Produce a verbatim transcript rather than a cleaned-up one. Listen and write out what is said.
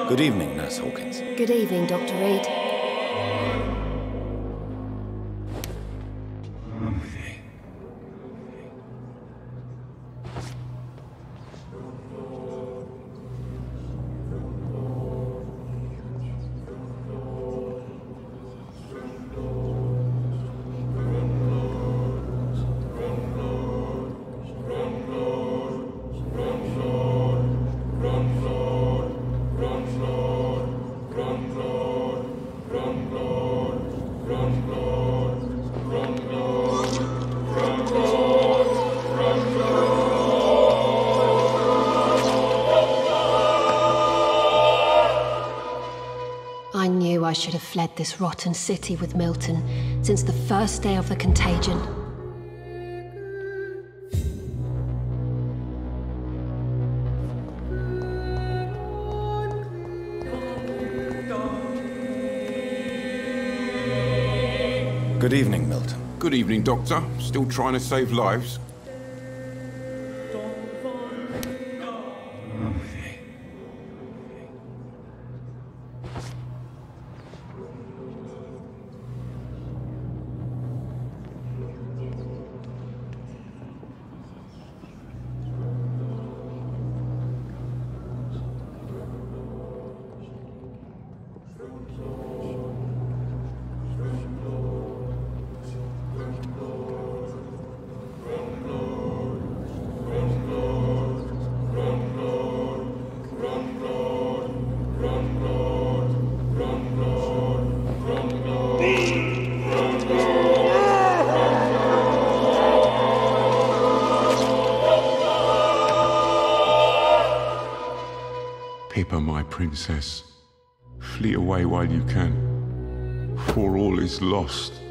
Good evening, Nurse Hawkins. Good evening, Doctor Reed. I knew I should have fled this rotten city with Milton since the first day of the contagion. Good evening, Milton. Good evening, Doctor. Still trying to save lives? Pippa, my princess, flee away while you can, for all is lost.